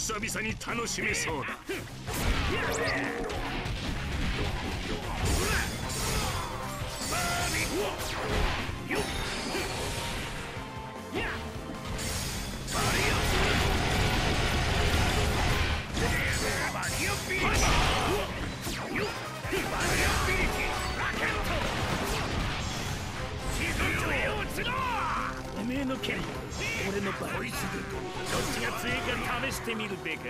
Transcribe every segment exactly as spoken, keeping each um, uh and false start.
久々に楽しめそうだ。 おめえの剣、俺のバイスでどっちが強いか試してみるべか。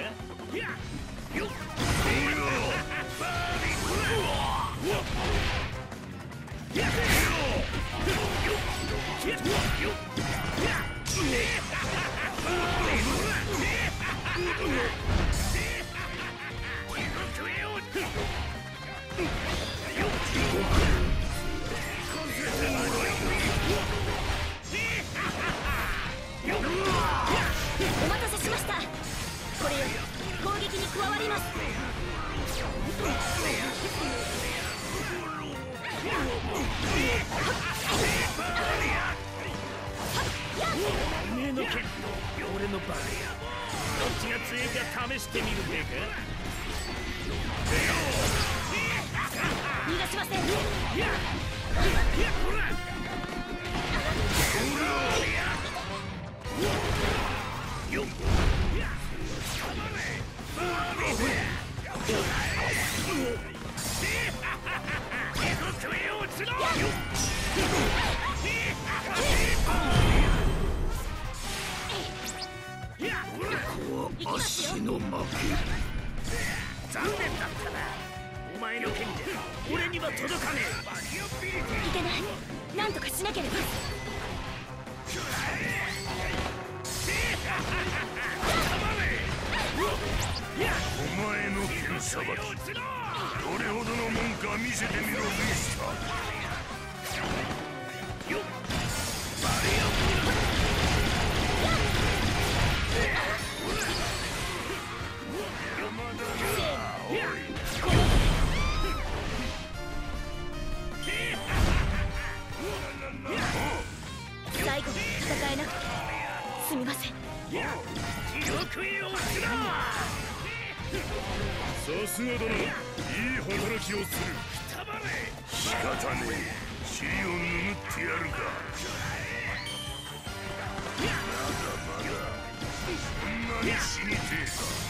お待たせしました。これより攻撃に加わります。 おめえの剣、俺のバイどっちが強いか試してみるべか。 逃がしません。 足の負け。 残念だったな。お前の剣で俺には届かねいけない。なんとかしなければ。 お前の剣さばき、どれほどのもんか見せてみろ、ビースター。 最後まで戦えなくてすみません。 さすがだな、いい働きをする。仕方ねえ、尻を拭ってやるか。まだまだそんなに死にてえか。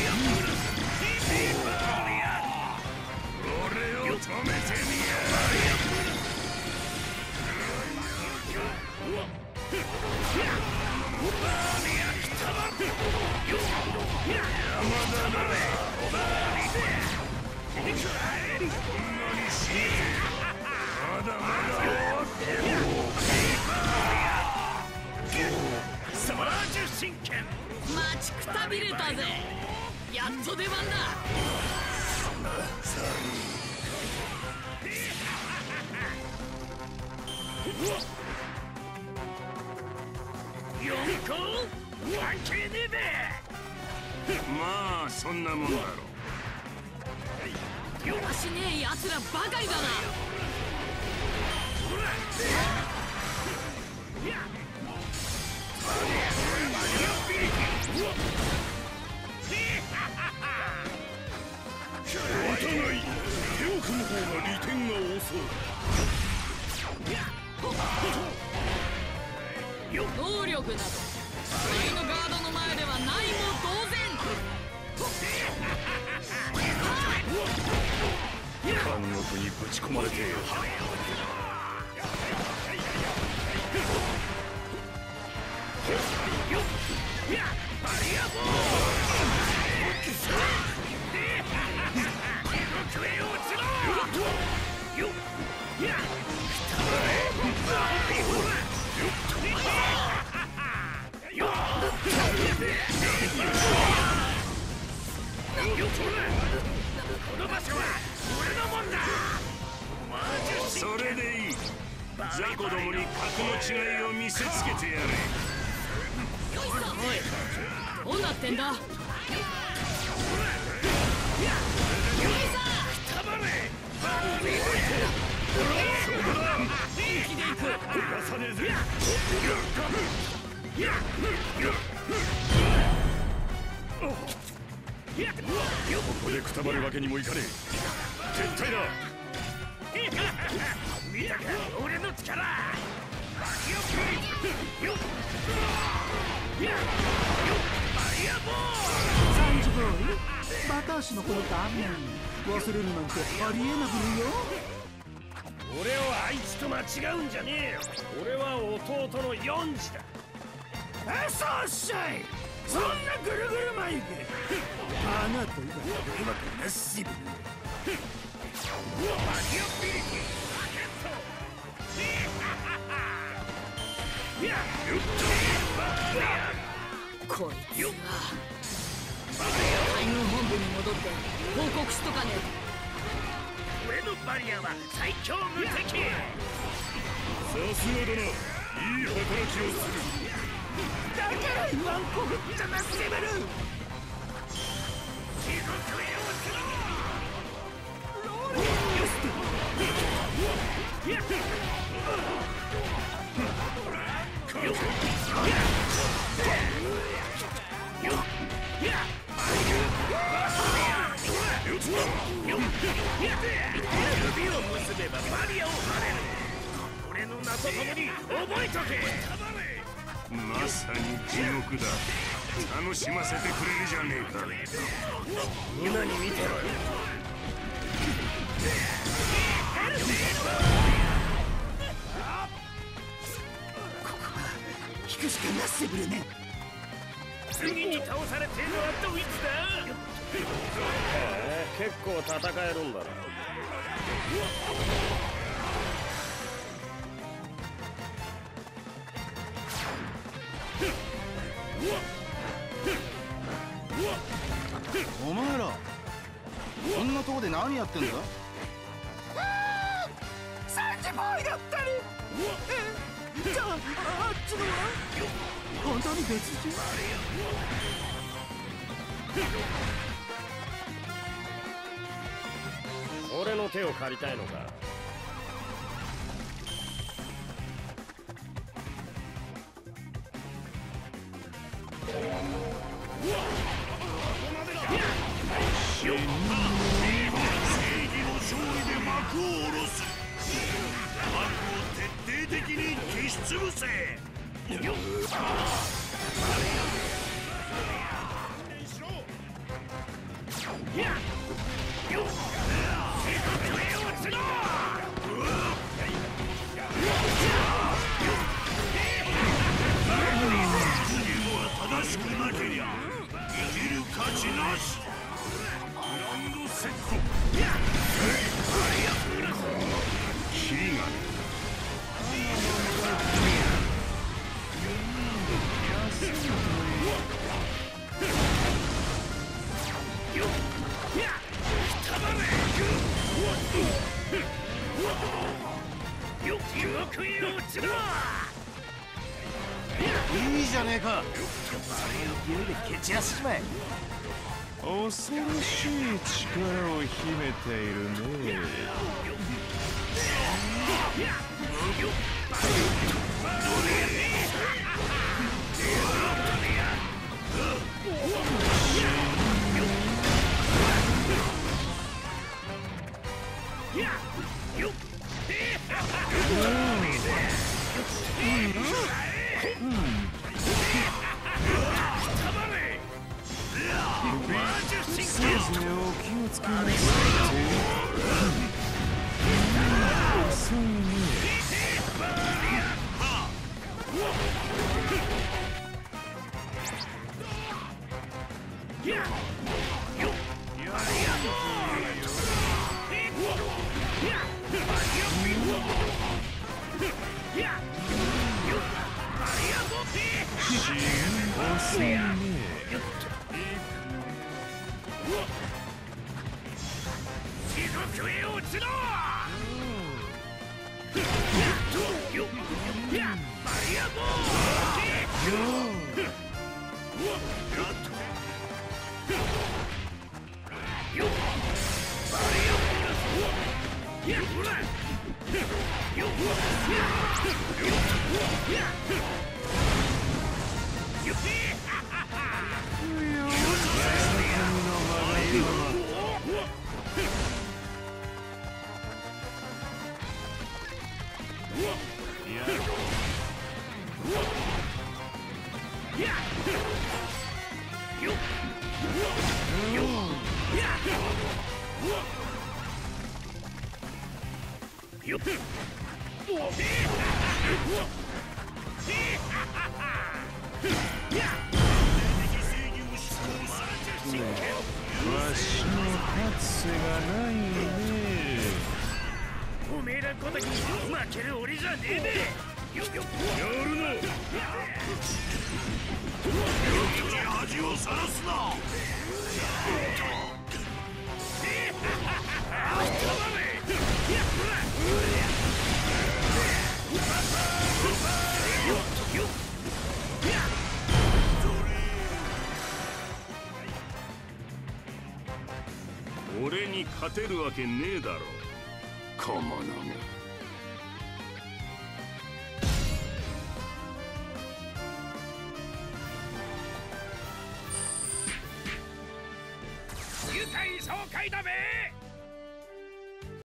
俺を止めてみや。山田だ。まだまだ終わってる。 サージュ神剣、 待ちくたびれたぜ。やっと出番だ。 四皇関係ねえべ。 まあそんなもんだろ。 弱しねえ奴らばかりだな。 お互い手を組む方が利点が多そう。 能力など前のガードの前ではないも同然。 監獄にぶち込まれてよ。 この場所は俺のもんだ。 それでいい。雑魚どもに格の違いを見せつけてやれ。 おい、どうなってんだ。 おこでくたばるわけにもいかねえ。絶対だ。 見たか俺の力。 サンジボーイ、バタ足のこのダメ忘れるなんてありえなくるよ。 俺をあいつと間違うんじゃねえよ。俺は弟のヨンジだ。あ、そうっしゃい。そんなぐるぐる眉毛あなた以外はうまくなしぶる。 こいつは海軍本部に戻って報告しとかねえ。 俺のバリアは最強無敵。 さすがだな。いい働きをする。 だから言わんこぶったなセブル。地獄へ落ちろ。ローリングスト。やっよっ指を結べばバリアを張れる。俺の名とともに覚えとけ。 まさに地獄だ。楽しませてくれるじゃねえか。 今に見てろよ。 引くしかなせぶるね。 次に倒されてるのはどいつだ。結構戦えるんだな。 お前らこんなとこで何やってんだ。 サンジボーイだったり。え、じゃああっちのは本当に別人。 俺の手を借りたいのか。 正義の勝利で幕を下ろす。悪を徹底的に消し潰せ。よっ正しくなけりゃ生きる価値なし。グランドセット。キリがね。 いいじゃねえか。 勢いで蹴散らしちまえ。 恐ろしい力を秘めているね。せいぜいお気をつけなさい。遅いね。遅いね。 地獄へ落ちろ。バリアボール。 わしの立つ瀬がないね。 おめえらごときに負ける俺じゃねえべ。 やるな。恥をさらすな。俺に勝てるわけねえだろ、小物が。 愉快爽快だべ。